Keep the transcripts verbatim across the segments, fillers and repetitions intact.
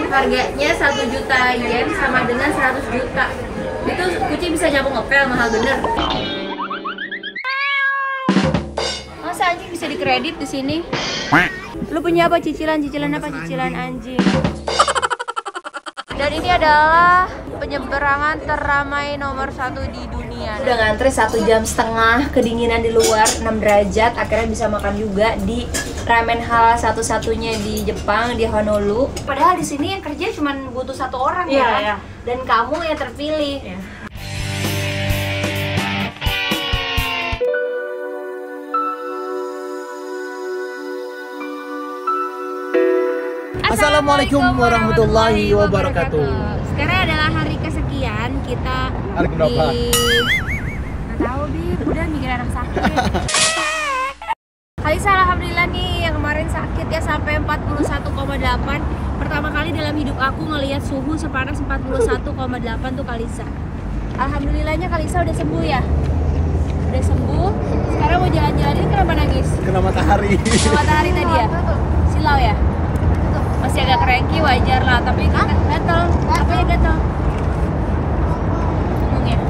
Harganya satu juta yen sama dengan seratus juta. Itu kucing bisa nyapu ngepel, mahal bener. Masa anjing bisa dikredit di sini? Lu punya apa cicilan? Cicilan apa? Cicilan anjing. Dan ini adalah penyeberangan teramai nomor satu di dunia. Udah ngantri satu jam setengah, kedinginan di luar enam derajat, akhirnya bisa makan juga di ramen halal satu-satunya di Jepang, di Honolulu. Padahal di sini yang kerja cuma butuh satu orang ya, ya, ya. Dan kamu yang terpilih. Ya. Assalamualaikum warahmatullahi wabarakatuh. Sekarang adalah hari kesekian kita hari keberapa? Di... Nggak tahu Bib, udah mikir anak sakit. Kalisa alhamdulillah nih yang kemarin sakit ya sampai empat puluh satu koma delapan. Pertama kali dalam hidup aku ngelihat suhu sepanas empat puluh satu koma delapan tuh Kalisa. Alhamdulillahnya Kalisa udah sembuh ya. Udah sembuh. Sekarang mau jalan-jalan, ini kenapa nangis? Kena matahari. Kena matahari tadi ya? Silau ya? Masih agak cranky, wajar lah, tapi gatel. Apanya gatel? Ngomong ya?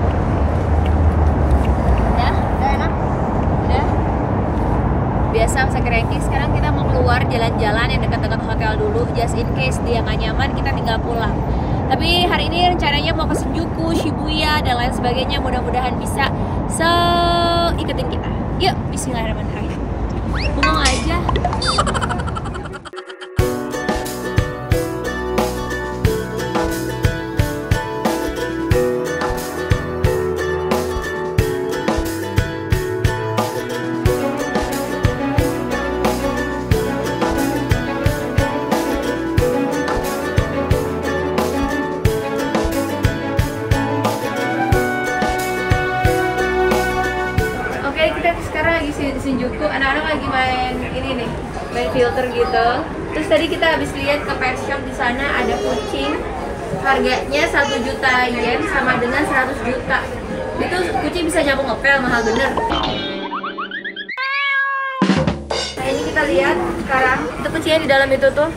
Udah? Udah enak? Udah? Biasa masih cranky, sekarang kita mau keluar jalan-jalan yang dekat-dekat hotel dulu. Just in case dia nggak nyaman, kita tinggal pulang. Tapi hari ini rencananya mau ke Shinjuku, Shibuya, dan lain sebagainya. Mudah-mudahan bisa, so ikutin kita. Yuk, bismillahirrahmanirrahim. Ngomong aja. Di Shinjuku, anak-anak lagi main ini nih, main filter gitu. Terus tadi kita habis lihat ke pet shop, di sana ada kucing, harganya satu juta yen sama dengan seratus juta. Itu kucing bisa nyapu ngepel, mahal bener. Nah ini kita lihat sekarang, itu kucingnya di dalam itu tuh.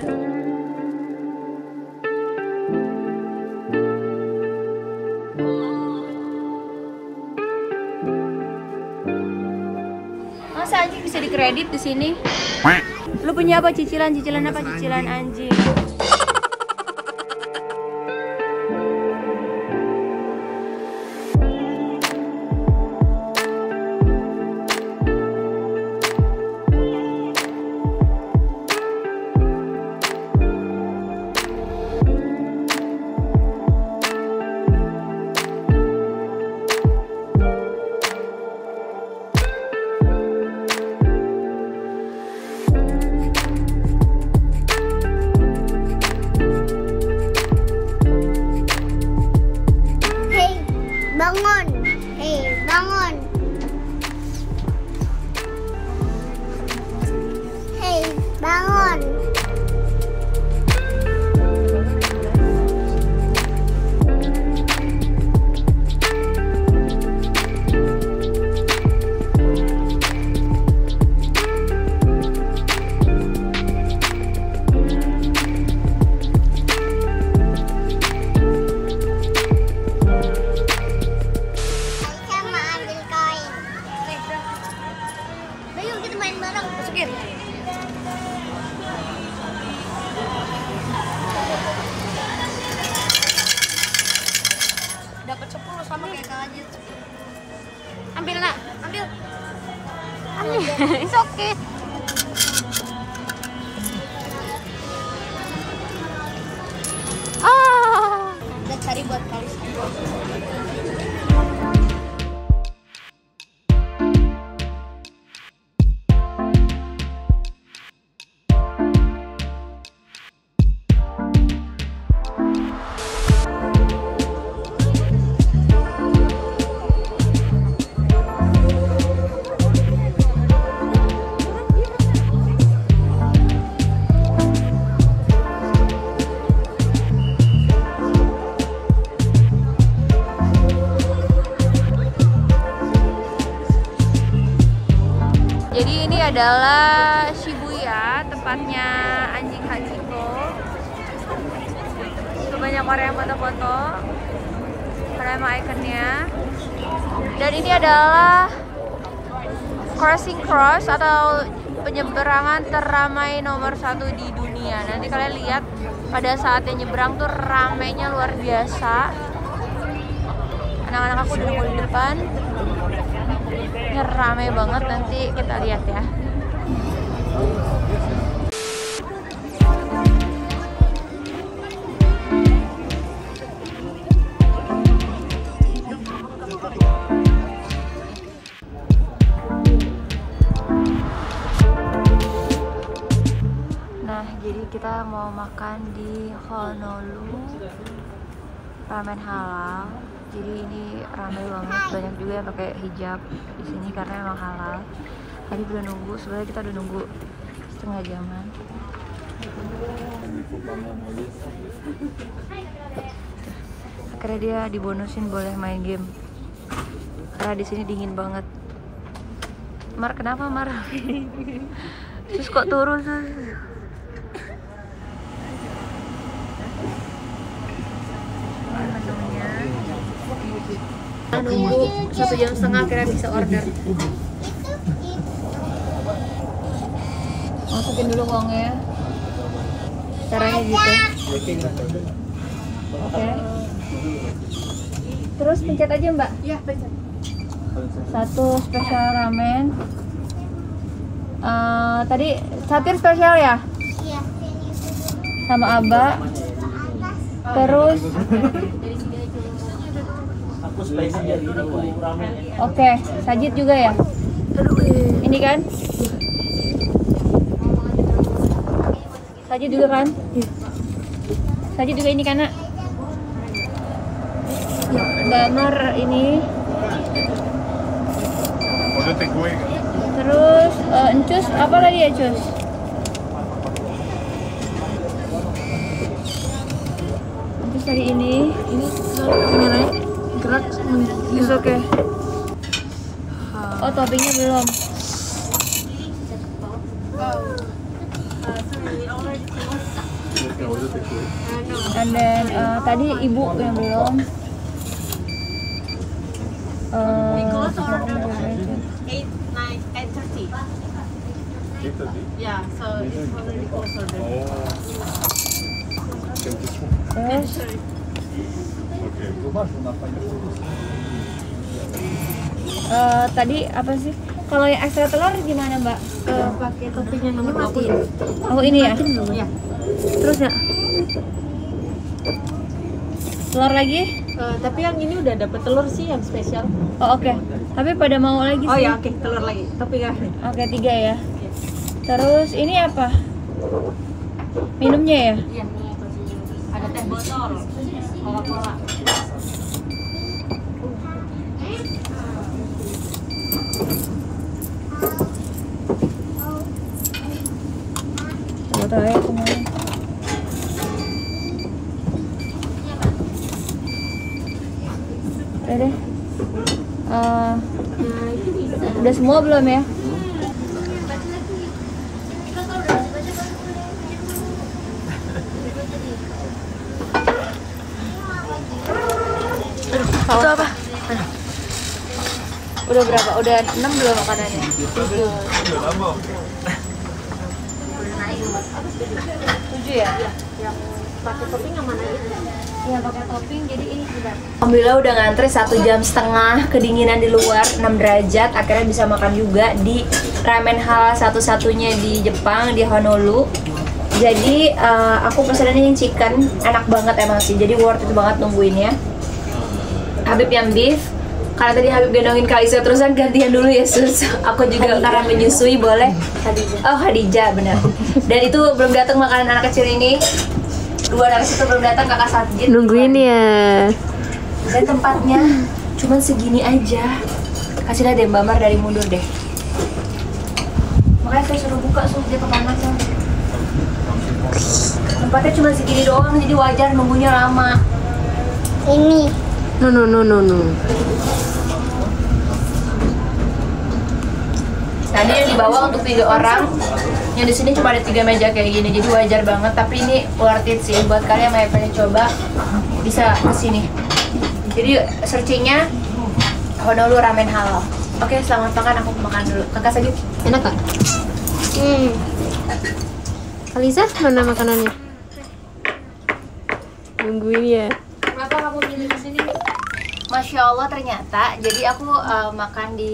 Masa anjing bisa dikredit di sini? Lu punya apa cicilan? Cicilan apa? Cicilan anjing. Bangun, hei bangun, hei bangun. Dapat sepuluh sama kayak Kak. Ambil nak, ambil. Ambil. It's okay. Ah, udah cari buat Kalisa. Jadi ini adalah Shibuya, tempatnya anjing Hachiko. banyak orang yang foto-foto karena emang ikonnya. Dan ini adalah crossing cross atau penyeberangan teramai nomor satu di dunia. Nanti kalian lihat pada saat yang nyebrang tuh ramainya luar biasa. Anak-anak aku udah nunggu di depan. Ini ramai banget, nanti kita lihat ya. Nah, jadi kita mau makan di Honolulu ramen halal. Jadi ini ramai banget, banyak juga yang pakai hijab di sini karena emang halal. Tadi udah nunggu, sebenarnya kita udah nunggu setengah jaman. Akhirnya dia dibonusin boleh main game. Karena di sini dingin banget. Mar, kenapa Mar? Terus kok turun terus? Nunggu satu jam setengah akhirnya bisa order. Masukin dulu uangnya. Caranya gitu. Oke. Okay. Terus pencet aja Mbak. Iya pencet. Satu spesial ramen. Uh, tadi satir spesial ya? Iya. Sama Aba. Terus. Oke, okay, sajit juga ya? Ini kan? Sajit juga kan? Sajit juga ini kan, Nak? Mbak Mar ini. Terus uh, encus apa tadi ya, Cus? Encus tadi ini. Ini merah. Gerak is oke. Okay. Oh, toppingnya belum. And then uh, tadi ibu yang belum. Uh, eight, nine, eight thirty. eight thirty? Yeah, so it's already closed already. Terus Uh, tadi apa sih? Kalau yang ekstra telur gimana Mbak? Uh, pakai topping yang nomor matiin. Oh ini ya? Ya. Terus ya? Telur lagi? Uh, tapi yang ini udah dapet telur sih yang spesial. Oh oke. Okay. Tapi pada mau lagi sih? Oh ya oke, okay. Telur lagi. Topping ya. Oke okay, tiga ya. Ya. Terus ini apa? Minumnya ya? Iya. Ada teh botol, Coca-Cola. Botol aja semuanya. Udah deh. Uh, udah semua belum ya? Itu apa? Udah berapa? Udah enam belum makanannya? tujuh. tujuh ya? Yang pakai topping yang mana itu? Iya pakai topping, jadi ini sudah. Alhamdulillah udah ngantri satu jam setengah, kedinginan di luar enam derajat, akhirnya bisa makan juga di ramen halal satu-satunya di Jepang, di Honolulu. Jadi uh, aku pesannya yang chicken, enak banget emang sih, jadi worth it banget nungguinnya. Habib yang beef, karena tadi Habib gendongin Kalisa terusan gantian dulu ya sus. Aku juga karena menyusui boleh. Khadijah. Oh Khadijah benar. Dan itu belum datang makanan anak kecil ini. Dua anak kecil belum datang, kakak Sajid. Nungguin ya. Dan tempatnya cuman segini aja. Kasih deh Mbak Mar dari mundur deh. Makanya saya suruh buka sus, dia kepanasan. Tempatnya cuma segini doang, jadi wajar nunggunya lama. Ini. No no no no no. Nah ini yang dibawa untuk tiga orang. Yang di sini cuma ada tiga meja kayak gini, jadi wajar banget. Tapi ini worth it sih buat kalian yang pengen coba, bisa kesini. Jadi searchingnya Honolulu Ramen Halal. Oke, selamat makan. Aku makan dulu. Kakak Sagit, Enak kan? Hmm. Kalisa, mana makanannya? Nungguin ya. kenapa kamu milih kesini? Masya Allah, ternyata jadi aku uh, makan di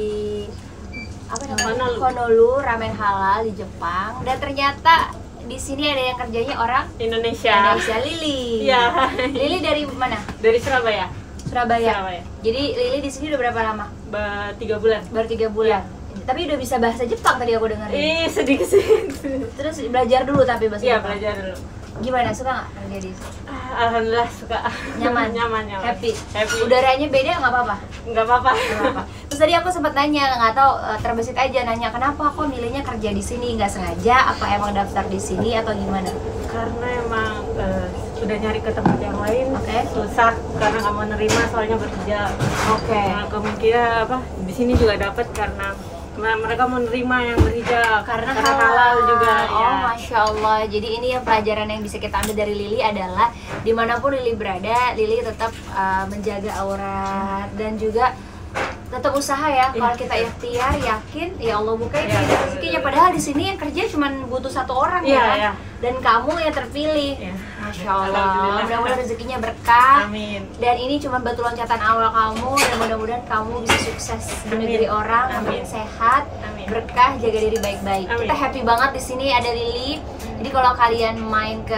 apa namanya, Honolulu. Honolulu Ramen Halal di Jepang, dan ternyata di sini ada yang kerjanya orang Indonesia. Indonesia. Lili. Iya. Lili dari mana? Dari Surabaya. Surabaya. Surabaya. Jadi Lili di sini udah berapa lama? Ba- tiga bulan. Baru tiga bulan. Tapi udah bisa bahasa Jepang tadi aku dengerin. Ih, sedikit sih. Terus belajar dulu tapi bahasa Iya, Jepang. belajar dulu. Gimana, suka nggak kerja di sini? Ah, Alhamdulillah suka. Nyaman, nyaman, nyaman. happy. Happy. Udaranya beda nggak apa-apa. Nggak apa-apa. Nggak apa-apa. Terus tadi aku sempat nanya, nggak tahu eh, terbesit aja nanya kenapa kok milihnya kerja di sini, nggak sengaja apa emang daftar di sini atau gimana? Karena emang eh, sudah nyari ke tempat yang lain, Oke. susah karena nggak mau nerima soalnya bekerja. Oke. Nah, kemungkinan apa di sini juga dapat karena me- mereka mau nerima yang berhijab Karena halal, halal juga. Oh, Ya. masya Allah. Jadi ini yang pelajaran yang bisa kita ambil dari Lili adalah dimanapun Lili berada, Lili tetap uh, menjaga aurat dan juga tetap usaha ya. Iya, Kalau kita betul. ikhtiar, yakin, ya Allah bukain Iya, pintu betul, rezekinya. betul. Padahal di sini yang kerja cuma butuh satu orang Iya, ya. iya. Dan kamu yang terpilih. Iya. Masya Allah. Alhamdulillah. Mudah-mudahan rezekinya berkah. Amin. Dan ini cuma batu loncatan awal kamu, dan mudah-mudahan kamu bisa sukses di Amin. negeri orang, Amin. amin, sehat, Amin. berkah, jaga diri baik-baik. Amin. Kita happy banget di sini ada Lili. Jadi kalau kalian main ke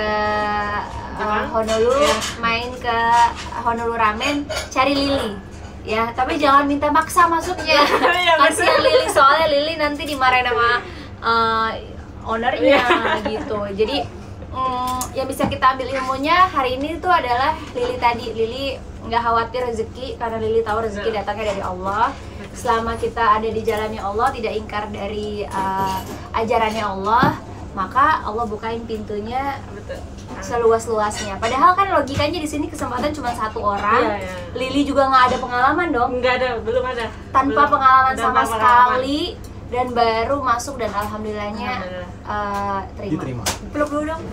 uh, Jepang? Honolulu, Iya. main ke Honolulu Ramen, cari Lili. Ya, tapi jangan minta maksa masuknya. Iya, betul. Kasihan Lili, soalnya Lili nanti dimarahin sama uh, ownernya gitu. Jadi mm, yang bisa kita ambil ilmunya hari ini tuh adalah Lili tadi. Lili nggak khawatir rezeki karena Lili tahu rezeki datangnya dari Allah. Selama kita ada di jalannya Allah, tidak ingkar dari uh, ajarannya Allah, maka Allah bukain pintunya Betul. seluas-luasnya. Padahal kan logikanya di sini kesempatan cuma satu orang. Iya, iya. Lili juga nggak ada pengalaman dong, Enggak ada, belum ada. tanpa Belum. pengalaman Tanpa sama pengalaman. sekali, dan baru masuk dan alhamdulillahnya Alhamdulillah. uh, terima. Diterima. Peluk dulu dong.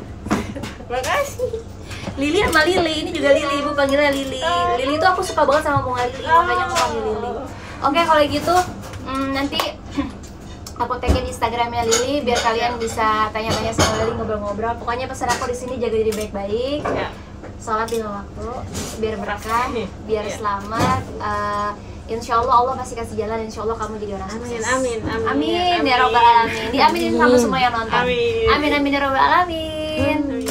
Makasih. Lili sama Lili, ini juga Lili, ibu panggilnya Lili. Lili itu aku suka banget sama bunga Lili, makanya aku panggil Lili. Oke, kalau gitu mm, nanti aku tagin Instagramnya Lili biar kalian bisa tanya-tanya sama Lili, ngobrol-ngobrol. Pokoknya pesan aku di sini jaga diri baik-baik, Ya. sholat lima waktu, biar berkah, biar Iya. selamat. Uh, Insya Allah Allah pasti kasih jalan. Insya Allah kamu jadi orang Amin, sukses. amin, amin. Amin, ya Amin. robbal alamin. Diaminin kamu semua yang nonton. Amin. Amin, amin ya robbal alamin.